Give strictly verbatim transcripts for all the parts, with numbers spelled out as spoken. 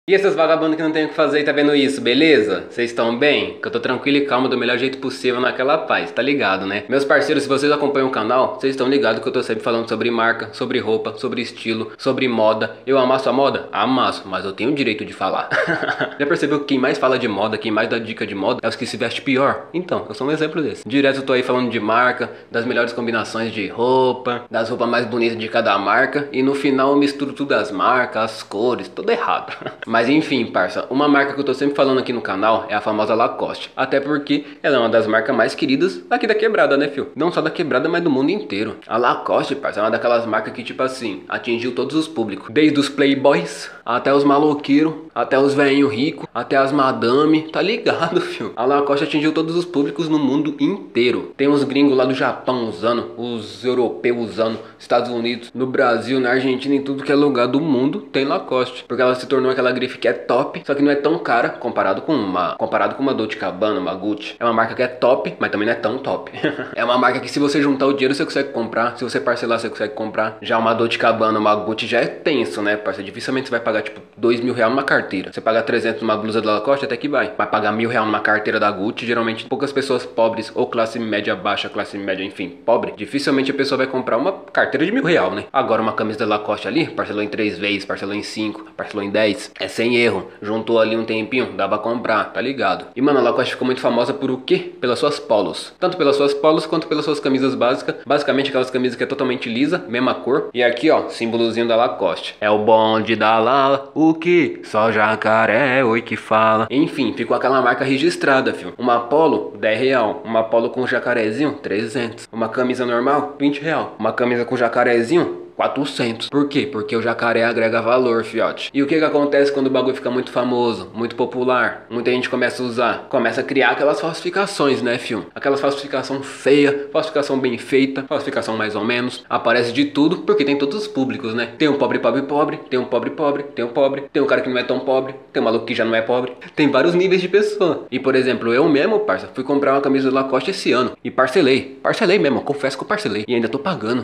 E esses vagabundos que não tem o que fazer e tá vendo isso, beleza? Vocês estão bem? Que eu tô tranquilo e calmo do melhor jeito possível naquela paz, tá ligado, né? Meus parceiros, se vocês acompanham o canal, vocês estão ligados que eu tô sempre falando sobre marca, sobre roupa, sobre estilo, sobre moda. Eu amasso a moda? Amasso, mas eu tenho o direito de falar. Já percebeu que quem mais fala de moda, quem mais dá dica de moda, é os que se vestem pior? Então, eu sou um exemplo desse. Direto eu tô aí falando de marca, das melhores combinações de roupa, das roupas mais bonitas de cada marca, e no final eu misturo tudo as marcas, as cores, tudo errado. Mas enfim, parça, uma marca que eu tô sempre falando aqui no canal é a famosa Lacoste. Até porque ela é uma das marcas mais queridas aqui da quebrada, né, fio? Não só da quebrada, mas do mundo inteiro. A Lacoste, parça, é uma daquelas marcas que, tipo assim, atingiu todos os públicos. Desde os playboys, até os maloqueiros, até os velhinhos ricos, até as madame, tá ligado, fio? A Lacoste atingiu todos os públicos no mundo inteiro. Tem os gringos lá do Japão usando, os europeus usando, Estados Unidos, no Brasil, na Argentina, em tudo que é lugar do mundo tem Lacoste. Porque ela se tornou aquela grife que é top, só que não é tão cara comparado com uma comparado com uma Dolce and Gabbana, uma Gucci. É uma marca que é top, mas também não é tão top. É uma marca que se você juntar o dinheiro você consegue comprar, se você parcelar você consegue comprar. Já uma Dolce and Gabbana, uma Gucci já é tenso, né, parceiro? Dificilmente você vai pagar tipo dois mil reais numa carteira. Você pagar trezentos numa blusa da Lacoste até que vai. Vai pagar mil reais numa carteira da Gucci, geralmente poucas pessoas pobres ou classe média baixa, classe média, enfim, pobre, dificilmente a pessoa vai comprar uma carteira de mil reais, né? Agora uma camisa da Lacoste ali, parcelou em três vezes, parcelou em cinco, parcelou em dez, é sem erro. Juntou ali um tempinho, dá pra comprar, tá ligado? E mano, a Lacoste ficou muito famosa por o quê? Pelas suas polos. Tanto pelas suas polos quanto pelas suas camisas básicas. Basicamente aquelas camisas que é totalmente lisa, mesma cor. E aqui ó, símbolozinho da Lacoste. É o bonde da Lala, o que? Só jacaré, oi que fala. Enfim, ficou aquela marca registrada, filho. Uma polo, dez real. Uma polo com jacarezinho, trezentos. Uma camisa normal, vinte real. Uma camisa com jacarezinho, quatrocentos. Por quê? Porque o jacaré agrega valor, fiote. E o que que acontece quando o bagulho fica muito famoso, muito popular? Muita gente começa a usar, começa a criar aquelas falsificações, né, fio? Aquelas falsificação feia, falsificação bem feita, falsificação mais ou menos. Aparece de tudo, porque tem todos os públicos, né? Tem um pobre, pobre, pobre, tem um pobre, pobre, tem um pobre, tem um cara que não é tão pobre, tem um maluco que já não é pobre. Tem vários níveis de pessoa. E, por exemplo, eu mesmo, parça, fui comprar uma camisa da Lacoste esse ano e parcelei. Parcelei mesmo, confesso que eu parcelei. E ainda tô pagando.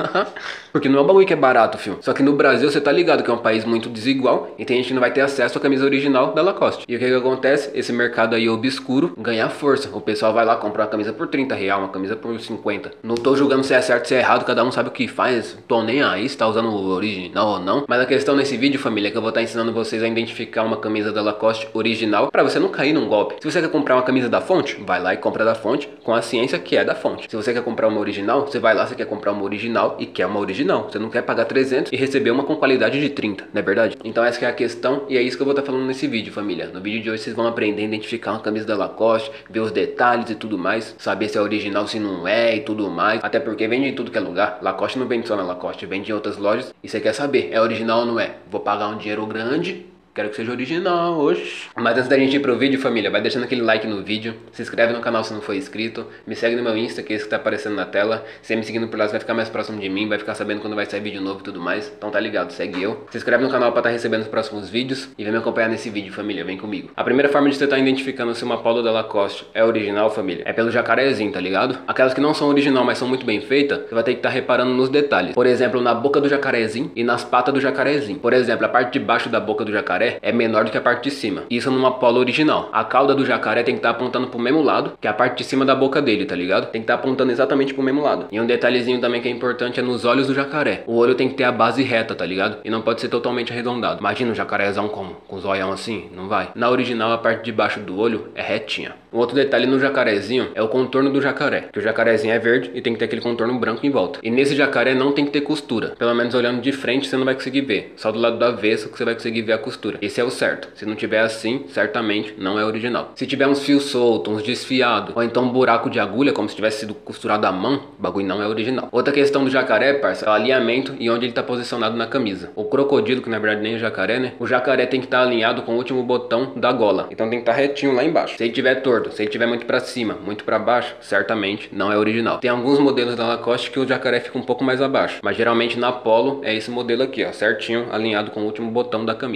Porque não é um bagulho que é barato, filho. Só que no Brasil você tá ligado que é um país muito desigual e tem gente que não vai ter acesso à camisa original da Lacoste. E o que que acontece? Esse mercado aí obscuro ganha força. O pessoal vai lá comprar uma camisa por trinta reais, uma camisa por cinquenta. Não tô julgando se é certo, se é errado, cada um sabe o que faz. Tô nem aí se tá usando o original ou não. Mas a questão nesse vídeo, família, é que eu vou estar ensinando vocês a identificar uma camisa da Lacoste original pra você não cair num golpe. Se você quer comprar uma camisa da fonte, vai lá e compra da fonte com a ciência que é da fonte. Se você quer comprar uma original, você vai lá, você quer comprar uma original e quer uma original. Você não quer pagar trezentos e receber uma com qualidade de trinta, não é verdade? Então essa que é a questão e é isso que eu vou estar falando nesse vídeo, família. No vídeo de hoje vocês vão aprender a identificar uma camisa da Lacoste, ver os detalhes e tudo mais, saber se é original, se não é e tudo mais. Até porque vende em tudo que é lugar. Lacoste não vende só na Lacoste, vende em outras lojas. E você quer saber, é original ou não é? Vou pagar um dinheiro grande, quero que seja original, oxe. Mas antes da gente ir pro vídeo, família, vai deixando aquele like no vídeo, se inscreve no canal se não for inscrito, me segue no meu Insta, que é esse que tá aparecendo na tela. Se me seguindo por lá, você vai ficar mais próximo de mim, vai ficar sabendo quando vai sair vídeo novo e tudo mais. Então tá ligado, segue eu. Se inscreve no canal pra estar recebendo os próximos vídeos e vem me acompanhar nesse vídeo, família, vem comigo. A primeira forma de você estar identificando se uma polo da Lacoste é original, família, é pelo jacarezinho, tá ligado? Aquelas que não são original, mas são muito bem feitas, você vai ter que estar reparando nos detalhes. Por exemplo, na boca do jacarezinho e nas patas do jacarezinho. Por exemplo, a parte de baixo da boca do jacaré é menor do que a parte de cima. Isso numa polo original. A cauda do jacaré tem que estar apontando pro mesmo lado, que é a parte de cima da boca dele, tá ligado? Tem que estar apontando exatamente pro mesmo lado. E um detalhezinho também que é importante é nos olhos do jacaré. O olho tem que ter a base reta, tá ligado? E não pode ser totalmente arredondado. Imagina um jacarézão como? Com os olhão assim? Não vai. Na original, a parte de baixo do olho é retinha. Um outro detalhe no jacarezinho é o contorno do jacaré. Que o jacarezinho é verde e tem que ter aquele contorno branco em volta. E nesse jacaré não tem que ter costura. Pelo menos olhando de frente você não vai conseguir ver. Só do lado do avesso que você vai conseguir ver a costura. Esse é o certo. Se não tiver assim, certamente não é original. Se tiver uns fios soltos, uns desfiados, ou então um buraco de agulha, como se tivesse sido costurado à mão, o bagulho não é original. Outra questão do jacaré, parça, é o alinhamento e onde ele tá posicionado na camisa. O crocodilo, que na verdade nem é jacaré, né? O jacaré tem que estar alinhado com o último botão da gola. Então tem que estar retinho lá embaixo. Se ele tiver torto, se ele tiver muito pra cima, muito pra baixo, certamente não é original. Tem alguns modelos da Lacoste que o jacaré fica um pouco mais abaixo. Mas geralmente na polo é esse modelo aqui, ó, certinho, alinhado com o último botão da camisa. Ainda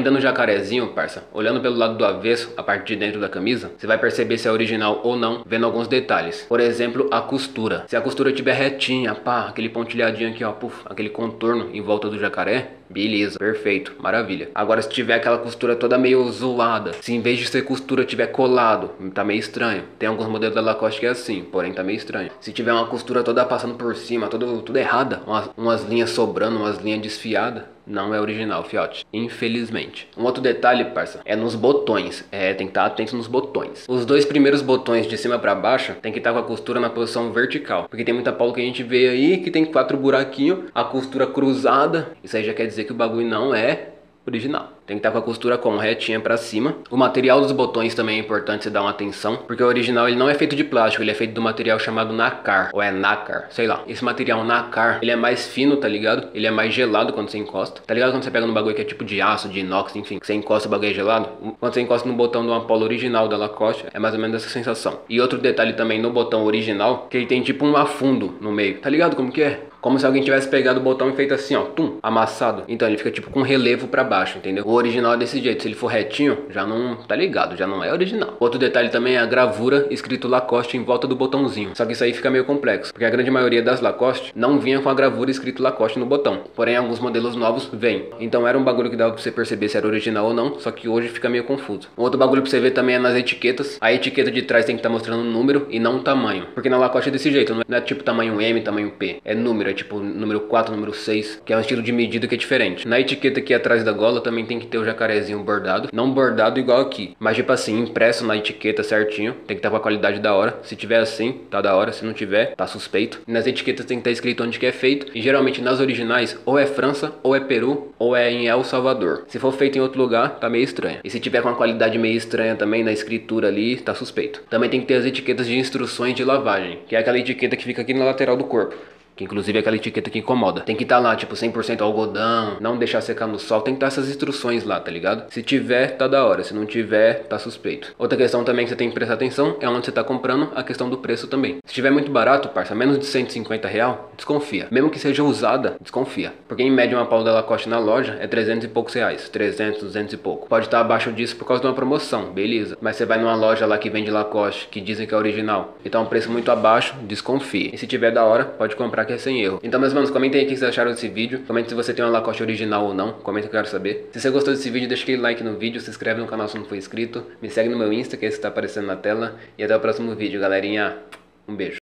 Ainda no jacarezinho, parça, olhando pelo lado do avesso, a parte de dentro da camisa, você vai perceber se é original ou não, vendo alguns detalhes. Por exemplo, a costura. Se a costura tiver retinha, pá, aquele pontilhadinho aqui, ó, puf, aquele contorno em volta do jacaré, beleza, perfeito, maravilha. Agora se tiver aquela costura toda meio zoada, se em vez de ser costura tiver colado, tá meio estranho. Tem alguns modelos da Lacoste que é assim, porém tá meio estranho. Se tiver uma costura toda passando por cima, tudo, tudo errada, umas, umas linhas sobrando, umas linhas desfiadas, não é original, fiote. Infelizmente. Um outro detalhe, parça, é nos botões. É, tem que estar atento nos botões. Os dois primeiros botões de cima pra baixo tem que estar com a costura na posição vertical. Porque tem muita Polo que a gente vê aí que tem quatro buraquinhos, a costura cruzada. Isso aí já quer dizer que o bagulho não é original. Tem que estar com a costura como retinha pra cima. O material dos botões também é importante você dar uma atenção, porque o original ele não é feito de plástico, ele é feito do material chamado nácar, ou é nácar, sei lá. Esse material nácar, ele é mais fino, tá ligado? Ele é mais gelado quando você encosta. Tá ligado quando você pega no bagulho que é tipo de aço, de inox, enfim, que você encosta o bagulho é gelado? Quando você encosta no botão de uma Polo original da Lacoste, é mais ou menos essa sensação. E outro detalhe também no botão original, que ele tem tipo um afundo no meio. Tá ligado como que é? Como se alguém tivesse pegado o botão e feito assim, ó, tum, amassado. Então ele fica tipo com relevo pra baixo, entendeu? O original é desse jeito. Se ele for retinho, já não tá ligado, já não é original. Outro detalhe também é a gravura escrito Lacoste em volta do botãozinho. Só que isso aí fica meio complexo, porque a grande maioria das Lacoste não vinha com a gravura escrito Lacoste no botão. Porém, alguns modelos novos vêm. Então era um bagulho que dava pra você perceber se era original ou não, só que hoje fica meio confuso. Um outro bagulho pra você ver também é nas etiquetas. A etiqueta de trás tem que estar mostrando número e não tamanho. Porque na Lacoste é desse jeito, não é tipo tamanho M, tamanho P. É número, é tipo número quatro, número seis, que é um estilo de medida que é diferente. Na etiqueta aqui atrás da gola também tem que ter o jacarezinho bordado. Não bordado igual aqui, mas tipo assim, impresso na etiqueta certinho. Tem que estar com a qualidade da hora. Se tiver assim, tá da hora. Se não tiver, tá suspeito. E nas etiquetas tem que estar escrito onde que é feito. E geralmente nas originais, ou é França, ou é Peru, ou é em El Salvador. Se for feito em outro lugar, tá meio estranho. E se tiver com uma qualidade meio estranha também na escritura ali, tá suspeito. Também tem que ter as etiquetas de instruções de lavagem, que é aquela etiqueta que fica aqui na lateral do corpo. Que inclusive é aquela etiqueta que incomoda. Tem que estar lá, tipo, cem por cento algodão, não deixar secar no sol. Tem que estar essas instruções lá, tá ligado? Se tiver, tá da hora. Se não tiver, tá suspeito. Outra questão também que você tem que prestar atenção é onde você tá comprando, a questão do preço também. Se tiver muito barato, parça, menos de cento e cinquenta real, desconfia. Mesmo que seja usada, desconfia. Porque em média uma Polo da Lacoste na loja é trezentos e poucos reais. trezentos, duzentos e pouco. Pode estar abaixo disso por causa de uma promoção, beleza. Mas você vai numa loja lá que vende Lacoste, que dizem que é original, e tá um preço muito abaixo, desconfie. E se tiver da hora, pode comprar que é sem erro. Então, meus manos, comentem aí o que vocês acharam desse vídeo. Comentem se você tem uma Lacoste original ou não. Comenta que eu quero saber. Se você gostou desse vídeo, deixa aquele like no vídeo. Se inscreve no canal se não for inscrito. Me segue no meu Insta, que é esse que tá aparecendo na tela. E até o próximo vídeo, galerinha. Um beijo.